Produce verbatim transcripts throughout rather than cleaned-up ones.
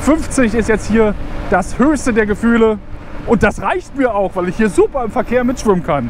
fünfzig ist jetzt hier das höchste der Gefühle und das reicht mir auch, weil ich hier super im Verkehr mitschwimmen kann.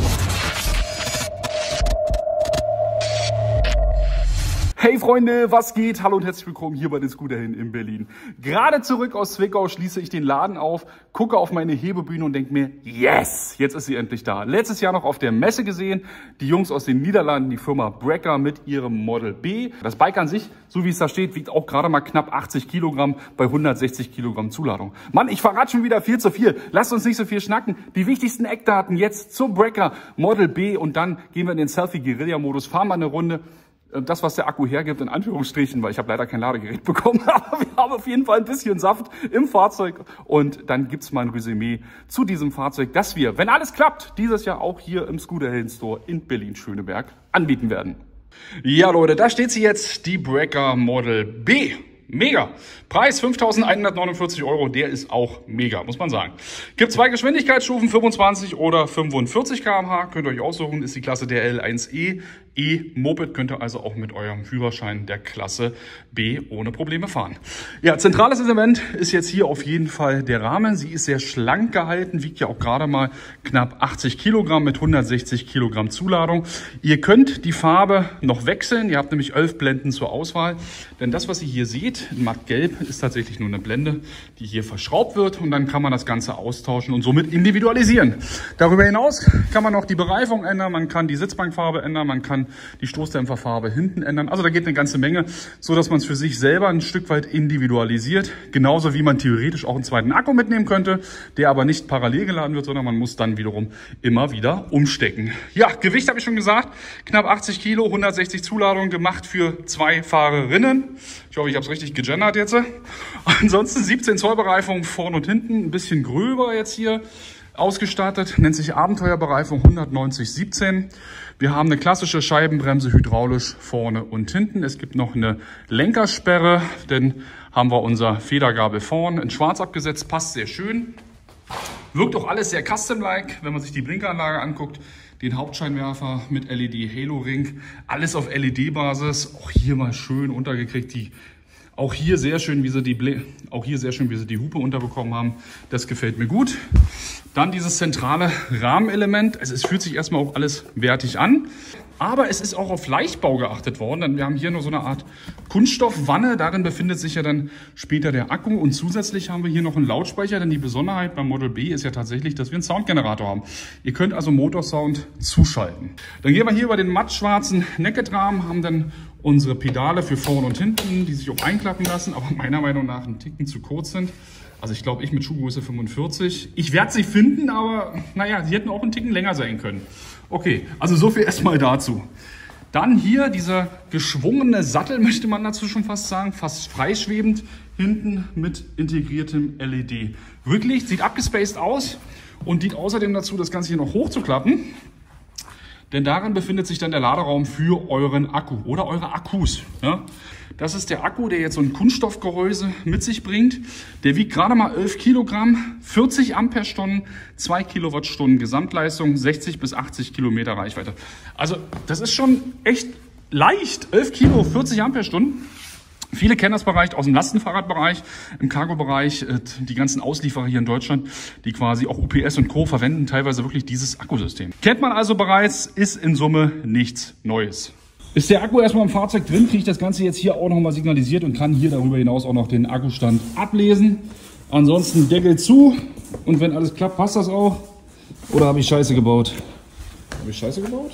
Hey Freunde, was geht? Hallo und herzlich willkommen hier bei den Scooterhelden in Berlin. Gerade zurück aus Zwickau schließe ich den Laden auf, gucke auf meine Hebebühne und denke mir, yes, jetzt ist sie endlich da. Letztes Jahr noch auf der Messe gesehen, die Jungs aus den Niederlanden, die Firma Brekker mit ihrem Model B. Das Bike an sich, so wie es da steht, wiegt auch gerade mal knapp achtzig Kilogramm bei hundertsechzig Kilogramm Zuladung. Mann, ich verrate schon wieder viel zu viel. Lasst uns nicht so viel schnacken. Die wichtigsten Eckdaten jetzt zum Brekker Model B und dann gehen wir in den Selfie-Guerilla-Modus, fahren mal eine Runde. Das, was der Akku hergibt, in Anführungsstrichen, weil ich habe leider kein Ladegerät bekommen, aber wir haben auf jeden Fall ein bisschen Saft im Fahrzeug und dann gibt's mal ein Resümee zu diesem Fahrzeug, das wir, wenn alles klappt, dieses Jahr auch hier im Scooterhelden Store in Berlin-Schöneberg anbieten werden. Ja Leute, da steht sie jetzt, die Brekker Model B. Mega. Preis fünftausendeinhundertneunundvierzig Euro, der ist auch mega, muss man sagen. Gibt zwei Geschwindigkeitsstufen, fünfundzwanzig oder fünfundvierzig Kilometer pro Stunde, könnt ihr euch aussuchen, ist die Klasse der L eins E. E-Moped könnt ihr also auch mit eurem Führerschein der Klasse B ohne Probleme fahren. Ja, zentrales Element ist jetzt hier auf jeden Fall der Rahmen. Sie ist sehr schlank gehalten, wiegt ja auch gerade mal knapp achtzig Kilogramm mit hundertsechzig Kilogramm Zuladung. Ihr könnt die Farbe noch wechseln, ihr habt nämlich elf Blenden zur Auswahl, denn das, was ihr hier seht, in mattgelb, ist tatsächlich nur eine Blende, die hier verschraubt wird und dann kann man das Ganze austauschen und somit individualisieren. Darüber hinaus kann man auch die Bereifung ändern, man kann die Sitzbankfarbe ändern, man kann die Stoßdämpferfarbe hinten ändern. Also da geht eine ganze Menge, so dass man es für sich selber ein Stück weit individualisiert. Genauso wie man theoretisch auch einen zweiten Akku mitnehmen könnte, der aber nicht parallel geladen wird, sondern man muss dann wiederum immer wieder umstecken. Ja, Gewicht habe ich schon gesagt, knapp achtzig Kilo, hundertsechzig Zuladung, gemacht für zwei Fahrerinnen. Ich hoffe, ich habe es richtig gegendert jetzt. Ansonsten siebzehn Zoll Bereifung vorne und hinten, ein bisschen gröber jetzt hier ausgestattet, nennt sich Abenteuerbereifung hundertneunzig siebzehn. Wir haben eine klassische Scheibenbremse hydraulisch vorne und hinten. Es gibt noch eine Lenkersperre, dann haben wir unser Federgabel vorne in schwarz abgesetzt, passt sehr schön. Wirkt auch alles sehr custom-like, wenn man sich die Blinkeranlage anguckt. Den Hauptscheinwerfer mit L E D Halo Ring, alles auf L E D-Basis. Auch hier mal schön untergekriegt, die Auch hier sehr schön, wie sie die Ble auch hier sehr schön, wie sie die Hupe unterbekommen haben. Das gefällt mir gut. Dann dieses zentrale Rahmenelement. Also es fühlt sich erstmal auch alles wertig an. Aber es ist auch auf Leichtbau geachtet worden, denn wir haben hier noch so eine Art Kunststoffwanne. Darin befindet sich ja dann später der Akku. Und zusätzlich haben wir hier noch einen Lautsprecher, denn die Besonderheit beim Model B ist ja tatsächlich, dass wir einen Soundgenerator haben. Ihr könnt also Motorsound zuschalten. Dann gehen wir hier über den mattschwarzen Naked-Rahmen, haben dann unsere Pedale für vorne und hinten, die sich auch einklappen lassen, aber meiner Meinung nach einen Ticken zu kurz sind. Also ich glaube, ich mit Schuhgröße fünfundvierzig. Ich werde sie finden, aber naja, sie hätten auch einen Ticken länger sein können. Okay, also so viel erstmal dazu. Dann hier dieser geschwungene Sattel, möchte man dazu schon fast sagen, fast freischwebend, hinten mit integriertem L E D. Wirklich, sieht abgespaced aus und dient außerdem dazu, das Ganze hier noch hochzuklappen. Denn darin befindet sich dann der Laderaum für euren Akku oder eure Akkus. Ja? Das ist der Akku, der jetzt so ein Kunststoffgehäuse mit sich bringt. Der wiegt gerade mal elf Kilogramm, vierzig Ampere-Stunden, zwei Kilowattstunden Gesamtleistung, sechzig bis achtzig Kilometer Reichweite. Also das ist schon echt leicht. elf Kilo, vierzig Ampere-Stunden. Viele kennen das Bereich aus dem Lastenfahrradbereich, im Cargo-Bereich, die ganzen Auslieferer hier in Deutschland, die quasi auch U P S und Co. verwenden teilweise wirklich dieses Akkusystem. Kennt man also bereits, ist in Summe nichts Neues. Ist der Akku erstmal im Fahrzeug drin, kriege ich das Ganze jetzt hier auch nochmal signalisiert und kann hier darüber hinaus auch noch den Akkustand ablesen. Ansonsten Deckel zu und wenn alles klappt, passt das auch. Oder habe ich Scheiße gebaut? Habe ich Scheiße gebaut?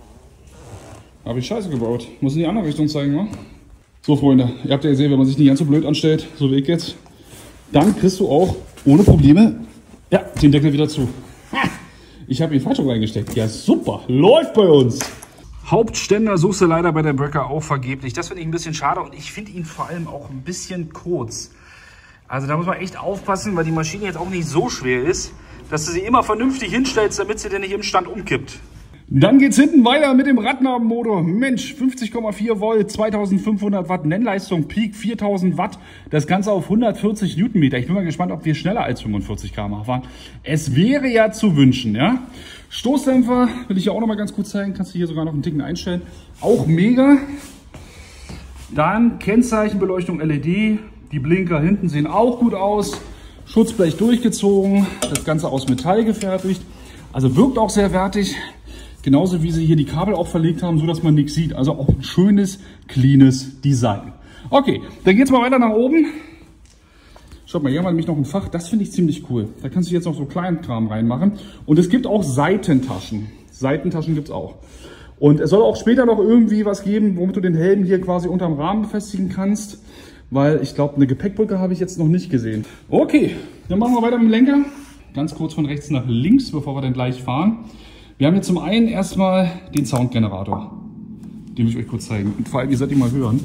Habe ich Scheiße gebaut? Muss in die andere Richtung zeigen, ne? So Freunde, ihr habt ja gesehen, wenn man sich nicht ganz so blöd anstellt, so wie ich jetzt, dann kriegst du auch ohne Probleme ja, den Deckel wieder zu. Ich habe ihn falsch reingesteckt. Ja super, läuft bei uns. Hauptständer suchst du leider bei der Brekker auch vergeblich. Das finde ich ein bisschen schade und ich finde ihn vor allem auch ein bisschen kurz. Also da muss man echt aufpassen, weil die Maschine jetzt auch nicht so schwer ist, dass du sie immer vernünftig hinstellst, damit sie dir nicht im Stand umkippt. Dann geht's hinten weiter mit dem Radnabenmotor. Mensch, fünfzig Komma vier Volt, zweitausendfünfhundert Watt Nennleistung, Peak viertausend Watt. Das Ganze auf hundertvierzig Newtonmeter. Ich bin mal gespannt, ob wir schneller als fünfundvierzig Kilometer pro Stunde fahren. Es wäre ja zu wünschen, ja. Stoßdämpfer will ich ja auch noch mal ganz kurz zeigen. Kannst du hier sogar noch einen Ticken einstellen. Auch mega. Dann Kennzeichenbeleuchtung L E D. Die Blinker hinten sehen auch gut aus. Schutzblech durchgezogen, das Ganze aus Metall gefertigt. Also wirkt auch sehr wertig. Genauso wie sie hier die Kabel auch verlegt haben, so dass man nichts sieht. Also auch ein schönes, cleanes Design. Okay, dann geht's mal weiter nach oben. Schaut mal, hier haben wir nämlich noch ein Fach. Das finde ich ziemlich cool. Da kannst du jetzt noch so kleinen Kram reinmachen. Und es gibt auch Seitentaschen. Seitentaschen gibt es auch. Und es soll auch später noch irgendwie was geben, womit du den Helm hier quasi unterm Rahmen befestigen kannst. Weil ich glaube, eine Gepäckbrücke habe ich jetzt noch nicht gesehen. Okay, dann machen wir weiter mit dem Lenker. Ganz kurz von rechts nach links, bevor wir dann gleich fahren. Wir haben jetzt zum einen erstmal den Soundgenerator. Den will ich euch kurz zeigen. Und vor allem, ihr sollt ihn mal hören.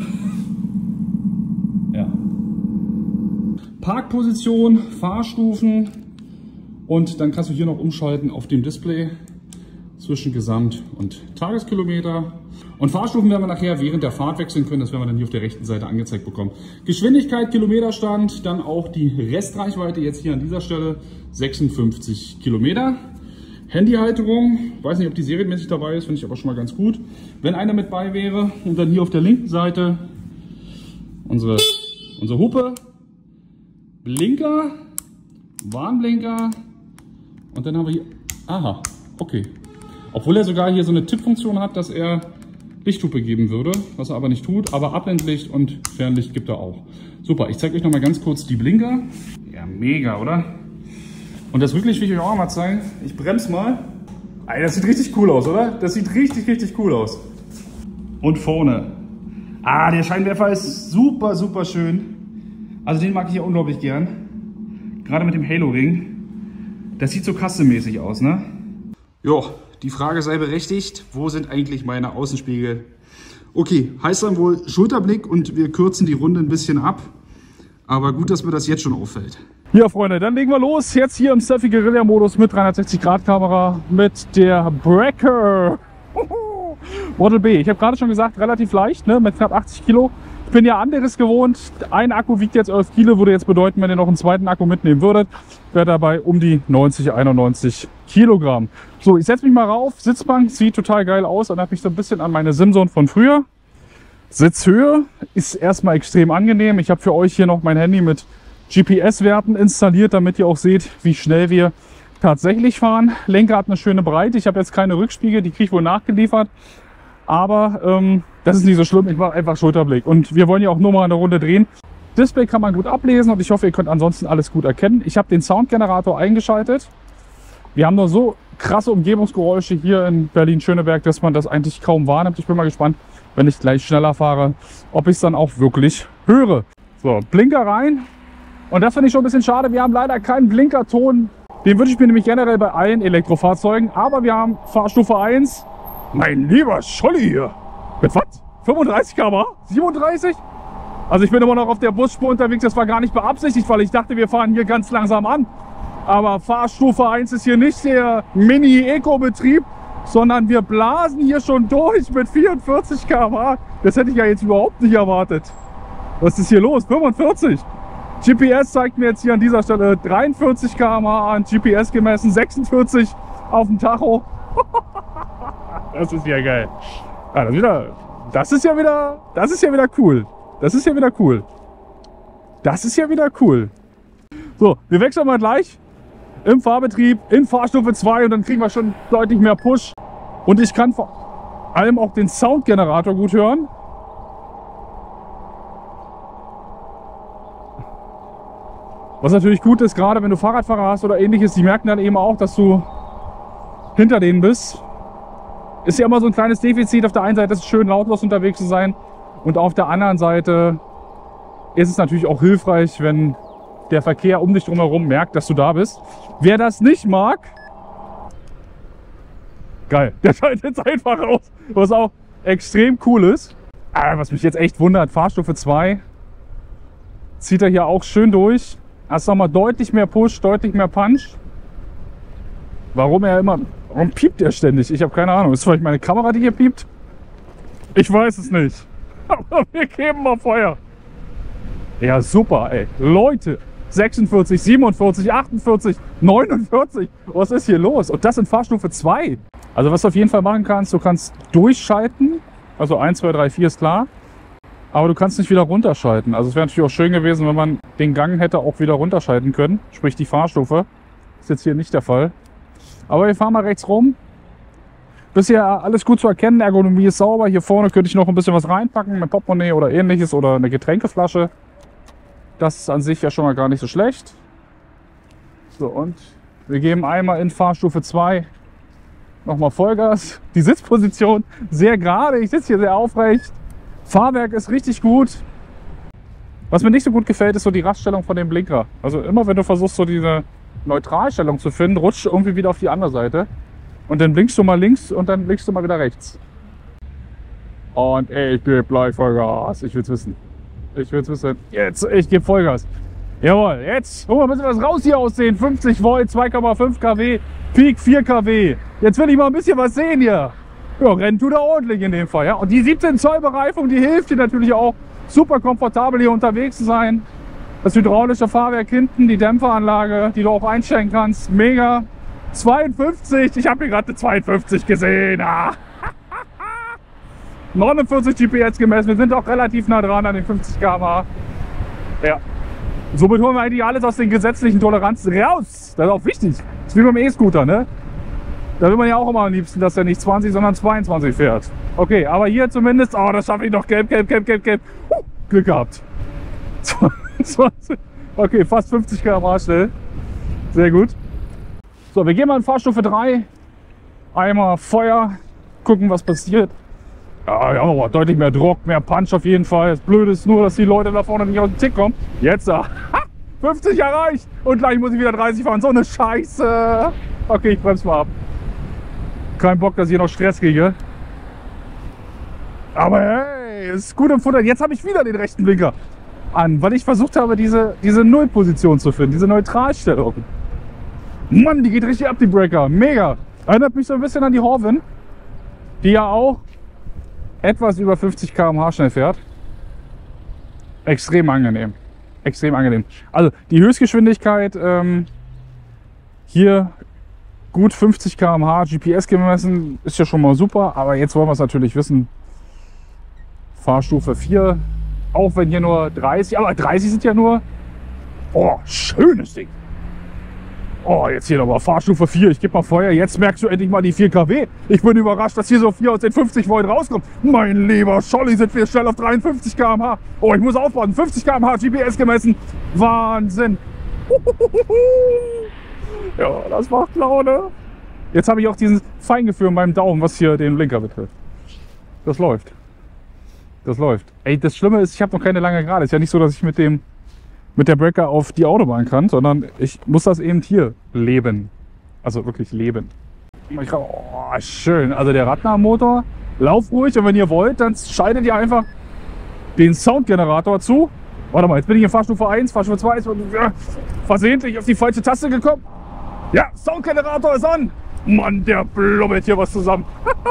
Ja. Parkposition, Fahrstufen. Und dann kannst du hier noch umschalten auf dem Display zwischen Gesamt- und Tageskilometer. Und Fahrstufen werden wir nachher während der Fahrt wechseln können. Das werden wir dann hier auf der rechten Seite angezeigt bekommen. Geschwindigkeit, Kilometerstand, dann auch die Restreichweite jetzt hier an dieser Stelle sechsundfünfzig Kilometer. Handyhalterung, weiß nicht, ob die serienmäßig dabei ist, finde ich aber schon mal ganz gut, wenn einer mit bei wäre. Und dann hier auf der linken Seite unsere, unsere Hupe, Blinker, Warnblinker und dann haben wir hier, aha, okay. Obwohl er sogar hier so eine Tippfunktion hat, dass er Lichthupe geben würde, was er aber nicht tut. Aber Abblendlicht und Fernlicht gibt er auch. Super, ich zeige euch noch mal ganz kurz die Blinker. Ja, mega, oder? Und das Rücklicht will ich euch auch mal zeigen. Ich bremse mal. Alter, das sieht richtig cool aus, oder? Das sieht richtig, richtig cool aus. Und vorne. Ah, der Scheinwerfer ist super, super schön. Also den mag ich ja unglaublich gern. Gerade mit dem Halo-Ring. Das sieht so custom-mäßig aus, ne? Jo. Die Frage sei berechtigt, wo sind eigentlich meine Außenspiegel? Okay, heißt dann wohl Schulterblick und wir kürzen die Runde ein bisschen ab. Aber gut, dass mir das jetzt schon auffällt. Ja, Freunde, dann legen wir los. Jetzt hier im Steffi Guerilla Modus mit dreihundertsechzig Grad Kamera mit der Breaker Model B. Ich habe gerade schon gesagt, relativ leicht, ne, mit knapp achtzig Kilo. Ich bin ja anderes gewohnt. Ein Akku wiegt jetzt elf Kilo, würde jetzt bedeuten, wenn ihr noch einen zweiten Akku mitnehmen würdet, wäre dabei um die neunzig, einundneunzig Kilogramm. So, ich setze mich mal rauf. Sitzbank sieht total geil aus. Erinnert mich so ein bisschen an meine Simson von früher. Sitzhöhe ist erstmal extrem angenehm. Ich habe für euch hier noch mein Handy mit G P S-Werten installiert, damit ihr auch seht, wie schnell wir tatsächlich fahren. Lenker hat eine schöne Breite. Ich habe jetzt keine Rückspiegel, die kriege ich wohl nachgeliefert. Aber ähm, das ist nicht so schlimm. Ich mache einfach Schulterblick. Und wir wollen ja auch nur mal eine Runde drehen. Display kann man gut ablesen und ich hoffe, ihr könnt ansonsten alles gut erkennen. Ich habe den Soundgenerator eingeschaltet. Wir haben nur so krasse Umgebungsgeräusche hier in Berlin-Schöneberg, dass man das eigentlich kaum wahrnimmt. Ich bin mal gespannt, wenn ich gleich schneller fahre, ob ich es dann auch wirklich höre. So, Blinker rein. Und das finde ich schon ein bisschen schade. Wir haben leider keinen Blinkerton. Den wünsche ich mir nämlich generell bei allen Elektrofahrzeugen. Aber wir haben Fahrstufe eins. Mein lieber Scholli hier. Mit was? fünfunddreißig Kilometer pro Stunde? siebenunddreißig? Also ich bin immer noch auf der Busspur unterwegs. Das war gar nicht beabsichtigt, weil ich dachte, wir fahren hier ganz langsam an. Aber Fahrstufe eins ist hier nicht der Mini-Eco-Betrieb, sondern wir blasen hier schon durch mit vierundvierzig Kilometer pro Stunde. Das hätte ich ja jetzt überhaupt nicht erwartet. Was ist hier los? fünfundvierzig. G P S zeigt mir jetzt hier an dieser Stelle dreiundvierzig Kilometer pro Stunde an, G P S gemessen sechsundvierzig auf dem Tacho. Das ist ja geil. Ah, das, ist wieder, das ist ja wieder, das ist ja wieder cool. Das ist ja wieder cool. Das ist ja wieder cool. So, wir wechseln mal gleich im Fahrbetrieb in Fahrstufe zwei und dann kriegen wir schon deutlich mehr Push. Und ich kann vor allem auch den Soundgenerator gut hören. Was natürlich gut ist, gerade wenn du Fahrradfahrer hast oder ähnliches, die merken dann eben auch, dass du hinter denen bist. Ist ja immer so ein kleines Defizit. Auf der einen Seite ist es schön, lautlos unterwegs zu sein. Und auf der anderen Seite ist es natürlich auch hilfreich, wenn der Verkehr um dich drumherum merkt, dass du da bist. Wer das nicht mag, geil, der schaltet jetzt einfach aus, was auch extrem cool ist. Aber was mich jetzt echt wundert, Fahrstufe zwei zieht er hier auch schön durch. Hast nochmal deutlich mehr Push, deutlich mehr Punch. Warum er immer, warum piept er ständig? Ich habe keine Ahnung. Ist vielleicht meine Kamera, die hier piept? Ich weiß es nicht. Aber wir geben mal Feuer. Ja, super, ey. Leute, sechsundvierzig, siebenundvierzig, achtundvierzig, neunundvierzig. Was ist hier los? Und das in Fahrstufe zwei. Also was du auf jeden Fall machen kannst, du kannst durchschalten. Also eins, zwei, drei, vier ist klar. Aber du kannst nicht wieder runterschalten. Also es wäre natürlich auch schön gewesen, wenn man den Gang hätte auch wieder runterschalten können. Sprich die Fahrstufe. Ist jetzt hier nicht der Fall. Aber wir fahren mal rechts rum. Bisher alles gut zu erkennen. Ergonomie ist sauber. Hier vorne könnte ich noch ein bisschen was reinpacken. Mit Portemonnaie oder ähnliches. Oder eine Getränkeflasche. Das ist an sich ja schon mal gar nicht so schlecht. So, und wir geben einmal in Fahrstufe zwei nochmal Vollgas. Die Sitzposition sehr gerade. Ich sitze hier sehr aufrecht. Fahrwerk ist richtig gut. Was mir nicht so gut gefällt, ist so die Raststellung von dem Blinker. Also immer wenn du versuchst, so diese Neutralstellung zu finden, rutscht du irgendwie wieder auf die andere Seite. Und dann blinkst du mal links und dann blinkst du mal wieder rechts. Und ich gebe gleich Vollgas. Ich will's wissen. Ich will's wissen. Jetzt, ich gebe Vollgas. Jawohl, jetzt holen wir ein bisschen was raus hier aussehen. fünfzig Volt, zwei Komma fünf Kilowatt, Peak vier Kilowatt. Jetzt will ich mal ein bisschen was sehen hier. Ja, rennt tut er ordentlich in dem Fall. Ja? Und die siebzehn Zoll Bereifung, die hilft dir natürlich auch, super komfortabel hier unterwegs zu sein. Das hydraulische Fahrwerk hinten, die Dämpferanlage, die du auch einstellen kannst. Mega. zweiundfünfzig, ich habe hier gerade eine zweiundfünfzig gesehen. Ah. neunundvierzig G P S gemessen, wir sind auch relativ nah dran an den fünfzig Kilometer pro Stunde. Ja. Somit holen wir eigentlich alles aus den gesetzlichen Toleranzen raus. Das ist auch wichtig. Das ist wie beim E-Scooter, ne? Da will man ja auch immer am liebsten, dass er nicht zwanzig, sondern zweiundzwanzig fährt. Okay, aber hier zumindest, oh, das schaffe ich noch, gelb, gelb, gelb, gelb, gelb. Uh, Glück gehabt. zwanzig, okay, fast fünfzig Kilometer pro Stunde schnell. Sehr gut. So, wir gehen mal in Fahrstufe drei. Einmal Feuer, gucken, was passiert. Ja, wir haben aber deutlich mehr Druck, mehr Punch auf jeden Fall. Das Blöde ist nur, dass die Leute da vorne nicht aus dem Tick kommen. Jetzt, ha, fünfzig erreicht und gleich muss ich wieder dreißig fahren. So eine Scheiße. Okay, ich bremse mal ab. Kein Bock, dass ich hier noch Stress kriege. Aber hey, es ist gut im Futter. Jetzt habe ich wieder den rechten Blinker an, weil ich versucht habe, diese, diese Nullposition zu finden, diese Neutralstellung. Mann, die geht richtig ab, die Breaker. Mega. Erinnert mich so ein bisschen an die Horvin, die ja auch etwas über fünfzig Kilometer pro Stunde schnell fährt. Extrem angenehm. Extrem angenehm. Also die Höchstgeschwindigkeit ähm, hier gut fünfzig Kilometer pro Stunde, G P S gemessen, ist ja schon mal super. Aber jetzt wollen wir es natürlich wissen. Fahrstufe vier, auch wenn hier nur dreißig, aber dreißig sind ja nur, oh, schönes Ding. Oh, jetzt hier nochmal Fahrstufe vier, ich gebe mal Feuer, jetzt merkst du endlich mal die vier Kilowatt. Ich bin überrascht, dass hier so viel aus den fünfzig Volt rauskommt. Mein lieber Scholli, sind wir schnell auf dreiundfünfzig Kilometer pro Stunde. Oh, ich muss aufpassen, fünfzig Kilometer pro Stunde G P S gemessen. Wahnsinn. Ja, das macht Laune. Jetzt habe ich auch dieses Feingefühl in meinem Daumen, was hier den Blinker betrifft. Das läuft. Das läuft. Ey, das Schlimme ist, ich habe noch keine lange Gerade. Ist ja nicht so, dass ich mit dem mit der Breaker auf die Autobahn kann, sondern ich muss das eben hier leben. Also wirklich leben. Ich, oh, schön. Also der Radnar-Motor, lauf ruhig und wenn ihr wollt, dann schaltet ihr einfach den Soundgenerator zu. Warte mal, jetzt bin ich in Fahrstufe eins, Fahrstufe zwei ist ja, versehentlich auf die falsche Taste gekommen. Ja, Soundgenerator ist an. Mann, der blubbelt hier was zusammen.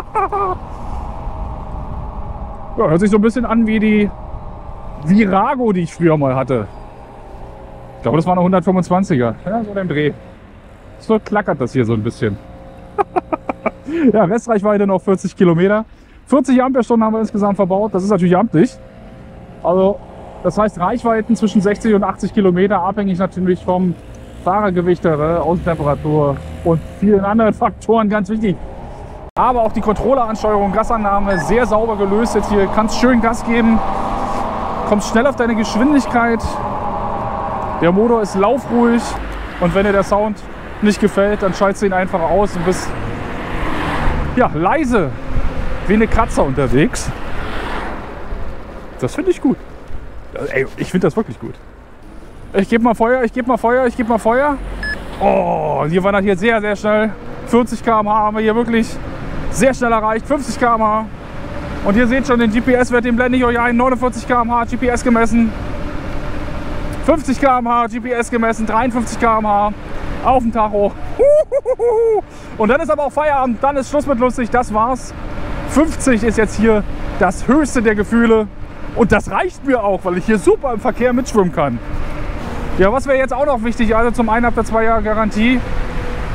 Ja, hört sich so ein bisschen an wie die Virago, die ich früher mal hatte. Ich glaube, das war eine hundertfünfundzwanziger. Ja, so dem Dreh. So klackert das hier so ein bisschen. Ja, Restreichweite noch vierzig Kilometer. vierzig Ampere-Stunden haben wir insgesamt verbaut. Das ist natürlich amtlich. Also, das heißt Reichweiten zwischen sechzig und achtzig Kilometer, abhängig natürlich vom Fahrergewicht, der Außentemperatur und vielen anderen Faktoren, ganz wichtig. Aber auch die Controlleransteuerung, Gasannahme, sehr sauber gelöst jetzt hier. Kannst schön Gas geben, kommst schnell auf deine Geschwindigkeit. Der Motor ist laufruhig und wenn dir der Sound nicht gefällt, dann schaltest du ihn einfach aus und bist ja, leise wie eine Katze unterwegs. Das finde ich gut. Ey, ich finde das wirklich gut. Ich gebe mal Feuer, ich gebe mal Feuer, ich gebe mal Feuer. Oh, hier war das hier sehr, sehr schnell. vierzig Kilometer pro Stunde haben wir hier wirklich sehr schnell erreicht. fünfzig Kilometer pro Stunde. Und ihr seht schon den G P S-Wert, den blende ich euch ein. neunundvierzig Kilometer pro Stunde G P S gemessen. fünfzig Kilometer pro Stunde G P S gemessen. dreiundfünfzig Kilometer pro Stunde auf dem Tacho. Und dann ist aber auch Feierabend. Dann ist Schluss mit lustig. Das war's. fünfzig ist jetzt hier das höchste der Gefühle. Und das reicht mir auch, weil ich hier super im Verkehr mitschwimmen kann. Ja, was wäre jetzt auch noch wichtig? Also zum einen habt ihr zwei Jahre Garantie.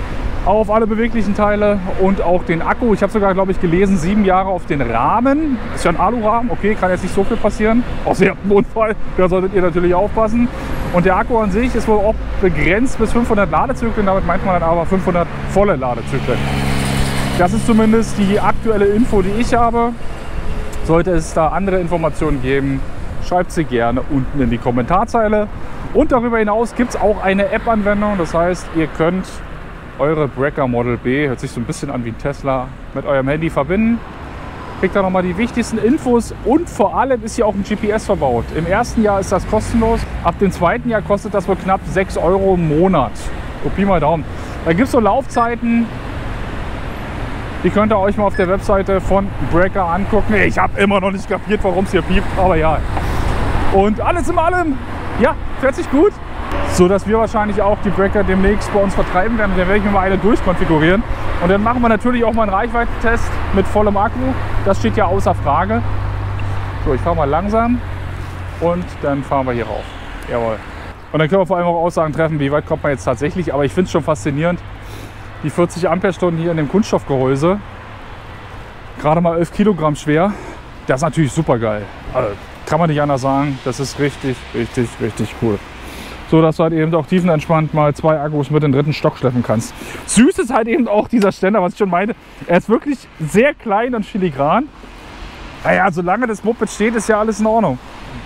auf alle beweglichen Teile und auch den Akku. Ich habe sogar, glaube ich, gelesen, sieben Jahre auf den Rahmen. Ist ja ein Alurahmen, okay, kann jetzt nicht so viel passieren. Außer ihr habt einen Unfall, da solltet ihr natürlich aufpassen. Und der Akku an sich ist wohl auch begrenzt bis fünfhundert Ladezyklen, damit meint man dann aber fünfhundert volle Ladezyklen. Das ist zumindest die aktuelle Info, die ich habe. Sollte es da andere Informationen geben, schreibt sie gerne unten in die Kommentarzeile. Und darüber hinaus gibt es auch eine App-Anwendung, das heißt, ihr könnt eure Brekker Model B, hört sich so ein bisschen an wie ein Tesla, mit eurem Handy verbinden. Kriegt da nochmal die wichtigsten Infos und vor allem ist hier auch ein G P S verbaut. Im ersten Jahr ist das kostenlos, ab dem zweiten Jahr kostet das wohl knapp sechs Euro im Monat. So, Pi mal Daumen. Da gibt es so Laufzeiten, die könnt ihr euch mal auf der Webseite von Brekker angucken. Ich habe immer noch nicht kapiert, warum es hier piept, aber ja. Und alles in allem, ja, fährt sich gut. So dass wir wahrscheinlich auch die Brekker demnächst bei uns vertreiben werden. Dann werde ich mir mal eine durchkonfigurieren. Und dann machen wir natürlich auch mal einen Reichweitentest mit vollem Akku. Das steht ja außer Frage. So, ich fahre mal langsam und dann fahren wir hier rauf. Jawohl. Und dann können wir vor allem auch Aussagen treffen, wie weit kommt man jetzt tatsächlich. Aber ich finde es schon faszinierend, die vierzig Ampere-Stunden hier in dem Kunststoffgehäuse. Gerade mal elf Kilogramm schwer. Das ist natürlich super geil. Also, kann man nicht anders sagen. Das ist richtig, richtig, richtig cool. So dass du halt eben auch tiefenentspannt mal zwei Akkus mit in den dritten Stock schleppen kannst. Süß ist halt eben auch dieser Ständer, was ich schon meinte. Er ist wirklich sehr klein und filigran. Naja, solange das Moped steht, ist ja alles in Ordnung.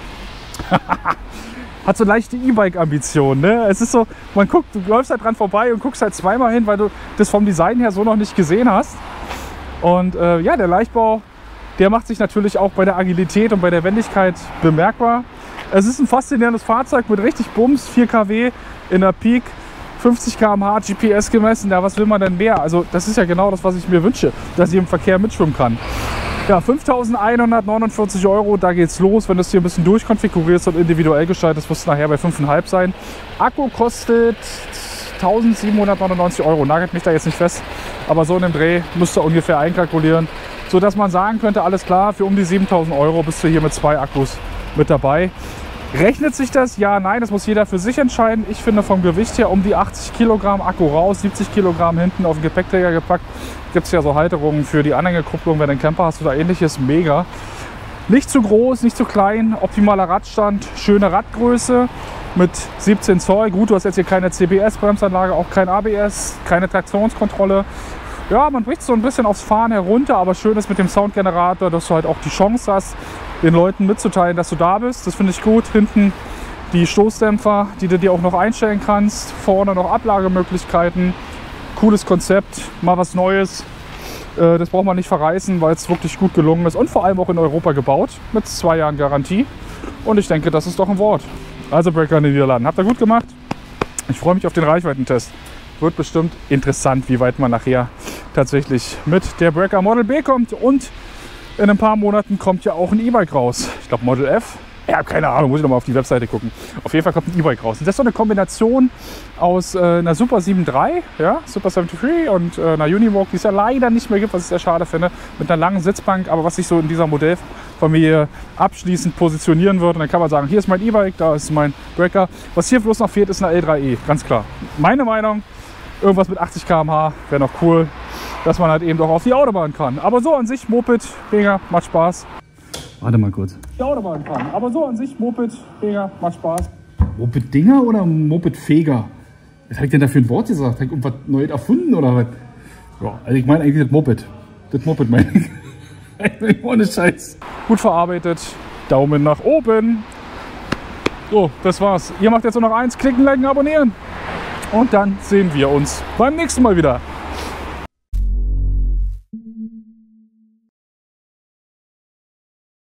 Hat so leichte E-Bike-Ambitionen, ne? Es ist so, man guckt, du läufst halt dran vorbei und guckst halt zweimal hin, weil du das vom Design her so noch nicht gesehen hast. Und äh, ja, der Leichtbau, der macht sich natürlich auch bei der Agilität und bei der Wendigkeit bemerkbar. Es ist ein faszinierendes Fahrzeug mit richtig Bums, vier Kilowatt in der Peak, fünfzig Kilometer pro Stunde, G P S gemessen. Ja, was will man denn mehr? Also das ist ja genau das, was ich mir wünsche, dass ich im Verkehr mitschwimmen kann. Ja, fünftausendeinhundertneunundvierzig Euro, da geht's los. Wenn du es hier ein bisschen durchkonfigurierst und individuell gestaltest, wirst du nachher bei fünf Komma fünf sein. Akku kostet tausendsiebenhundertneunundneunzig Euro, nagelt mich da jetzt nicht fest, aber so in dem Dreh müsst ihr ungefähr einkalkulieren, sodass man sagen könnte, alles klar, für um die siebentausend Euro bist du hier mit zwei Akkus mit dabei. Rechnet sich das? Ja, nein, das muss jeder für sich entscheiden. Ich finde vom Gewicht her um die achtzig Kilogramm Akku raus, siebzig Kilogramm hinten auf den Gepäckträger gepackt. Gibt es ja so Halterungen für die Anhängerkupplung, wenn du einen Camper hast oder ähnliches, mega. Nicht zu groß, nicht zu klein, optimaler Radstand, schöne Radgröße mit siebzehn Zoll. Gut, du hast jetzt hier keine C B S-Bremsanlage, auch kein A B S, keine Traktionskontrolle. Ja, man bricht so ein bisschen aufs Fahren herunter, aber schön ist mit dem Soundgenerator, dass du halt auch die Chance hast, den Leuten mitzuteilen, dass du da bist. Das finde ich gut. Hinten die Stoßdämpfer, die du dir auch noch einstellen kannst. Vorne noch Ablagemöglichkeiten. Cooles Konzept, mal was Neues. Das braucht man nicht verreißen, weil es wirklich gut gelungen ist und vor allem auch in Europa gebaut mit zwei Jahren Garantie. Und ich denke, das ist doch ein Wort. Also Brekker in den Niederlanden. Habt ihr gut gemacht? Ich freue mich auf den Reichweitentest. Wird bestimmt interessant, wie weit man nachher tatsächlich mit der Brekker Model B kommt. Und in ein paar Monaten kommt ja auch ein E-Bike raus. Ich glaube Model F. Ja, keine Ahnung, muss ich noch mal auf die Webseite gucken. Auf jeden Fall kommt ein E-Bike raus. Und das ist so eine Kombination aus äh, einer Super sieben drei, ja, Super dreiundsiebzig und äh, einer Unimog, die es ja leider nicht mehr gibt, was ich sehr schade finde, mit einer langen Sitzbank, aber was sich so in dieser Modellfamilie abschließend positionieren wird. Und dann kann man sagen, hier ist mein E-Bike, da ist mein Brekker. Was hier bloß noch fehlt, ist eine L drei E, ganz klar. Meine Meinung, irgendwas mit achtzig Kilometer pro Stunde wäre noch cool, dass man halt eben doch auf die Autobahn kann. Aber so an sich, Moped, mega, macht Spaß. Warte mal kurz. Die Autobahn fahren. Aber so an sich, Moped, mega, macht Spaß. Moped-Dinger oder Moped-Feger? Was habe ich denn da für ein Wort gesagt? Habe ich irgendwas Neues erfunden oder was? Ja, also ich meine eigentlich das Moped. Das Moped meine ich. Ohne Scheiß. Gut verarbeitet. Daumen nach oben. So, das war's. Ihr macht jetzt nur noch eins. Klicken, liken, abonnieren. Und dann sehen wir uns beim nächsten Mal wieder.